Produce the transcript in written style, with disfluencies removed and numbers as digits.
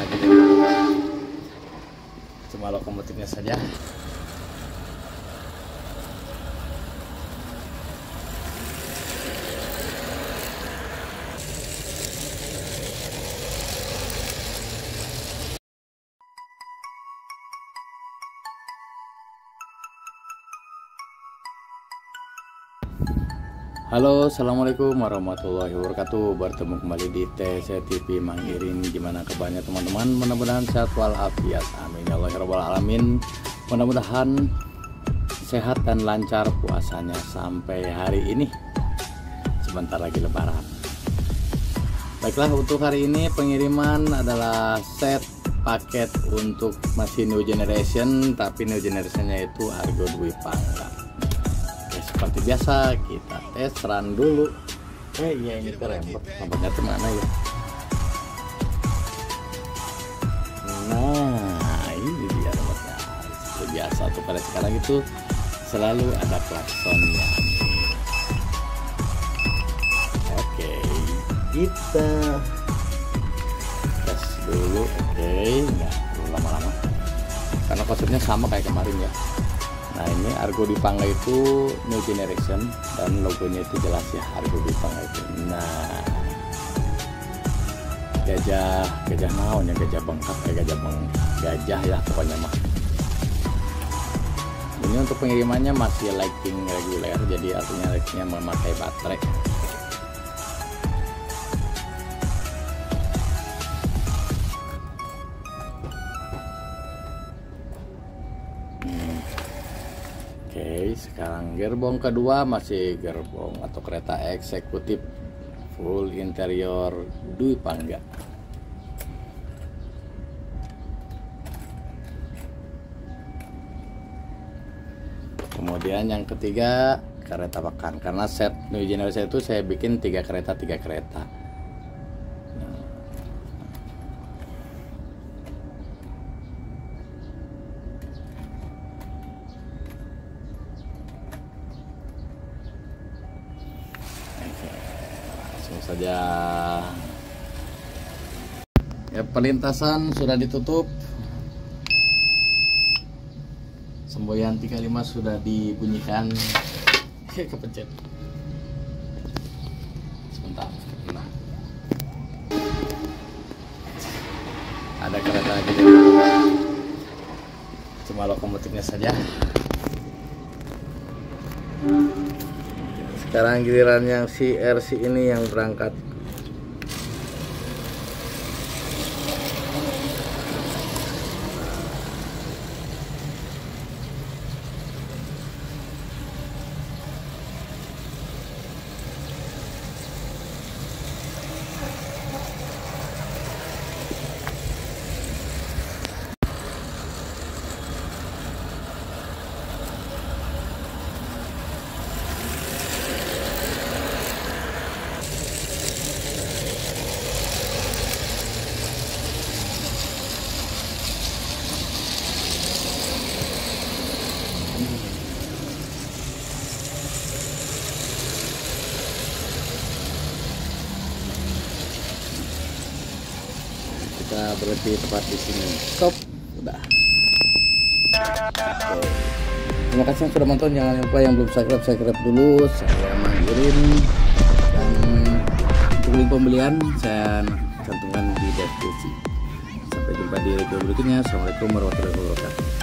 lagi cuma lokomotifnya saja. Halo, assalamualaikum warahmatullahi wabarakatuh. Bertemu kembali di TC TV Mang Irin. Gimana kabarnya teman-teman? Mudah-mudahan sehat walafiat. Amin ya Allah ya rabbal alamin. Mudah-mudahan sehat dan lancar puasanya sampai hari ini. Sebentar lagi lebaran. Baiklah, untuk hari ini pengiriman adalah set paket untuk masih new generation, tapi new generationnya itu Argo Dwi Pangga. Seperti biasa kita tes run dulu. Iya, ini keren, nomornya mana ya? Nah, ini dia nomornya. Seperti biasa tuh, pada sekarang itu selalu ada klaksonnya. Oke, kita tes dulu. Oke, nggak perlu lama-lama karena konsepnya sama kayak kemarin ya. Nah, ini Argo Dwi Pangga itu new generation dan logonya itu jelas ya, Argo Dwi Pangga itu. Nah, gajah naon ya, gajah bengkak kayak gajah ya pokoknya mah. Ini untuk pengirimannya masih lighting reguler, jadi artinya lightingnya memakai baterai. Oke, sekarang gerbong kedua masih gerbong atau kereta eksekutif full interior Dwi Pangga. Kemudian yang ketiga kereta pekan, karena set new generation itu saya bikin 3 kereta. Langsung saja ya, perlintasan sudah ditutup, semboyan 35 sudah dibunyikan. Kepencet sebentar. Nah, ada kereta gede, cuma lokomotifnya saja. Sekarang giliran yang si RC ini yang berangkat. Kita berhenti tepat di sini. Stop. Udah. Oke. Terima kasih yang sudah menonton. Jangan lupa yang belum subscribe dulu. Saya Mang Irin. Dan untuk link pembelian saya cantumkan di deskripsi. Sampai jumpa di video berikutnya. Assalamualaikum warahmatullahi wabarakatuh.